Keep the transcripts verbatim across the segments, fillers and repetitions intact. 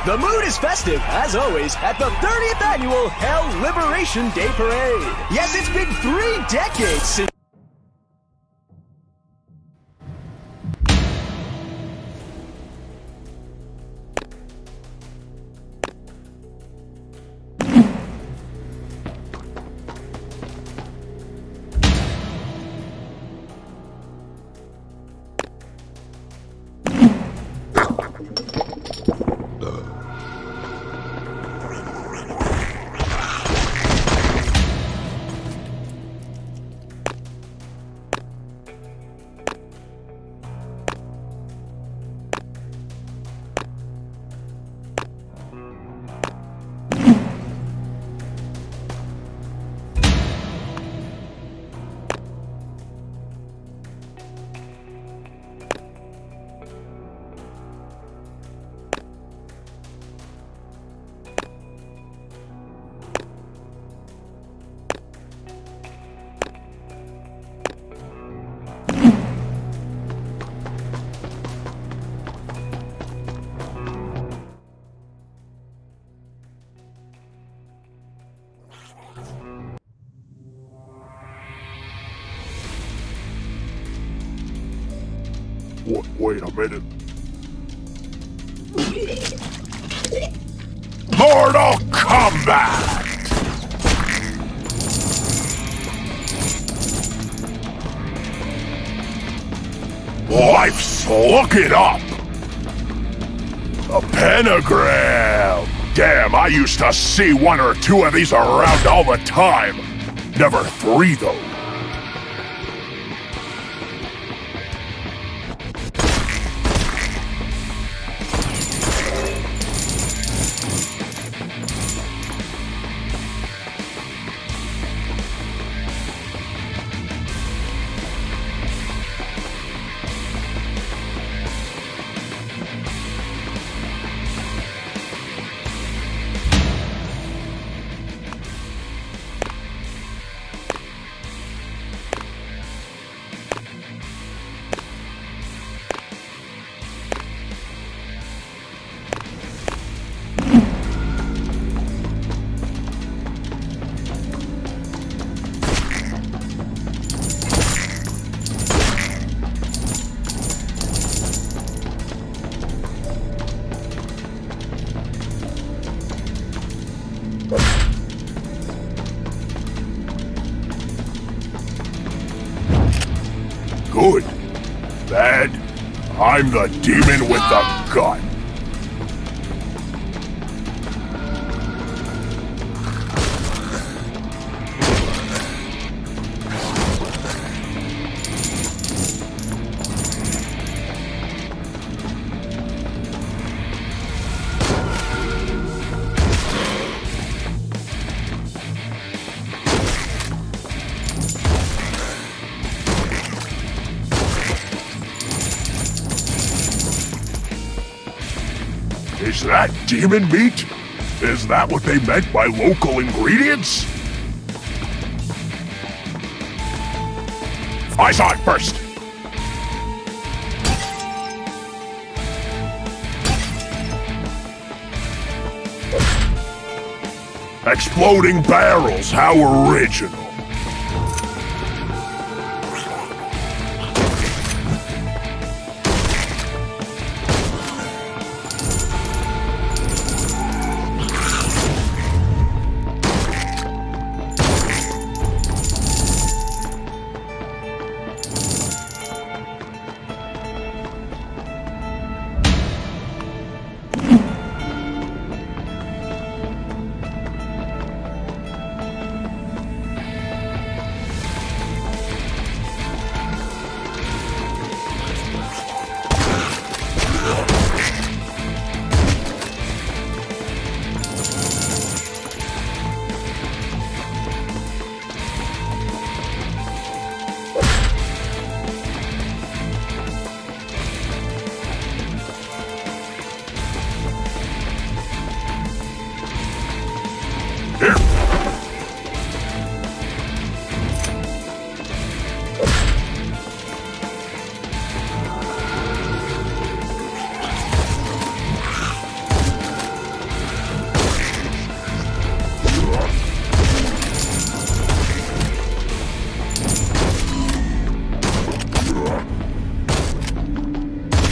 The mood is festive, as always, at the thirtieth Annual Hell Liberation Day Parade. Yes, it's been three decades since... Wait a minute. Mortal Kombat! Life's look it up! A pentagram! Damn, I used to see one or two of these around all the time. Never three, though. Good. Bad. I'm the demon with the gun. Is that demon meat? Is that what they meant by local ingredients? I saw it first! Exploding barrels, how original.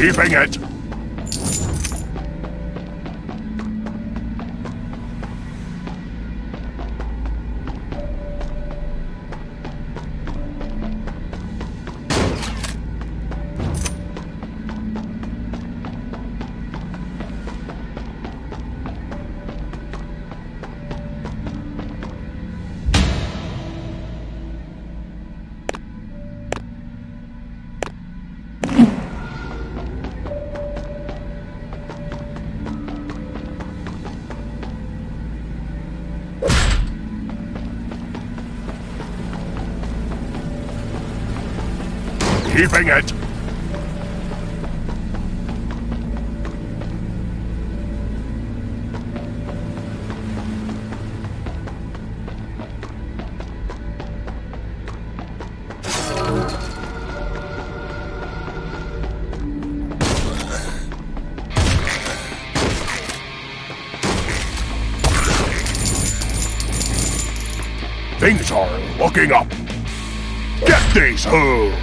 Keeping it. Keeping it. Things are looking up. Get these hooves!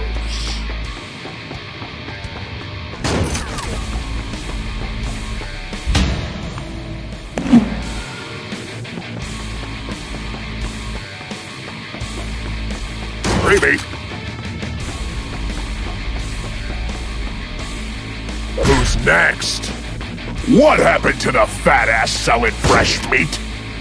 Freebie! Who's next? What happened to the fat ass selling fresh meat?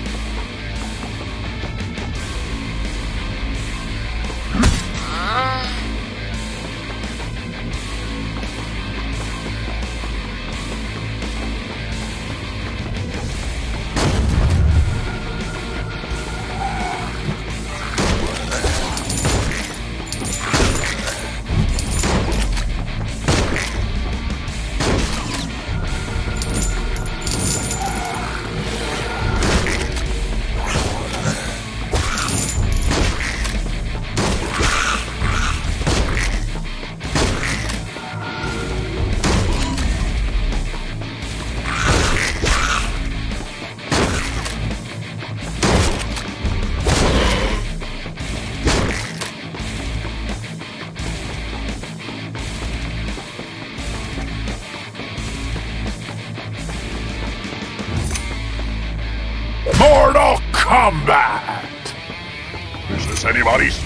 Mortal Kombat! Is this anybody's?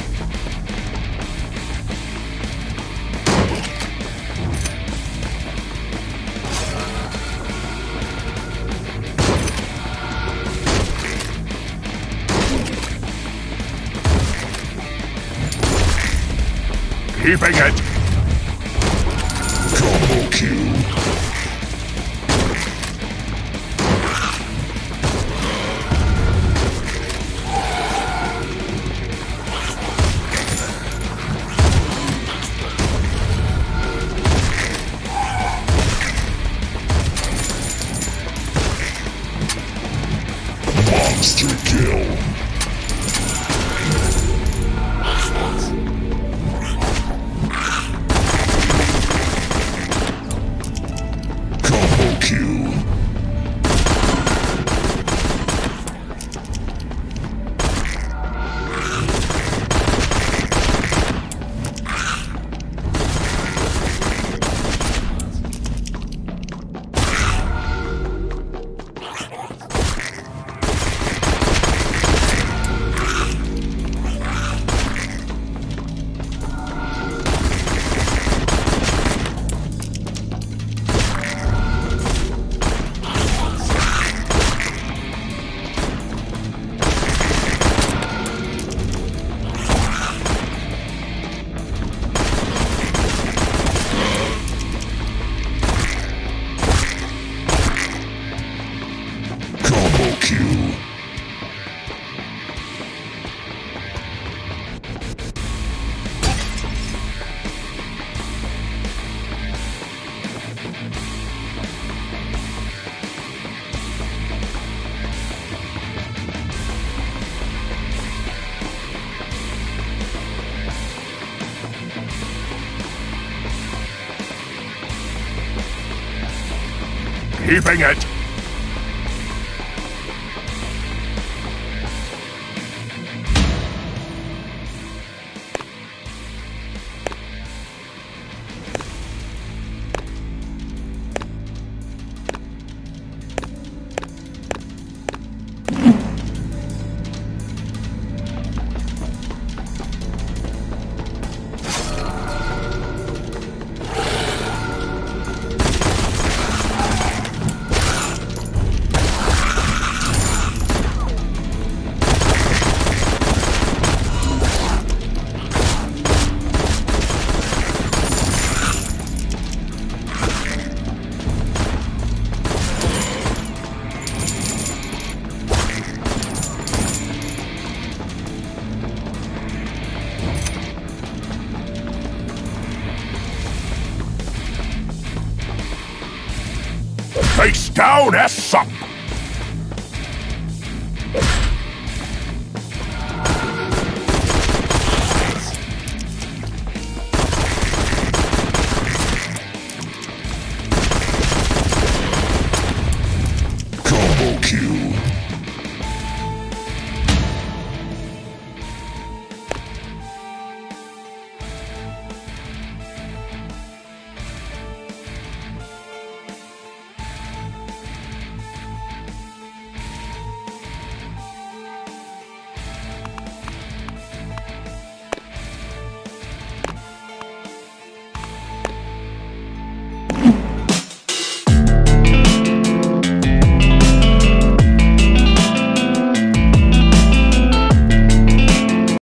Keeping it. Combo kill. Monster kill. Combo kill. Combo kill. Keeping it. Face down, S up! Combo kill.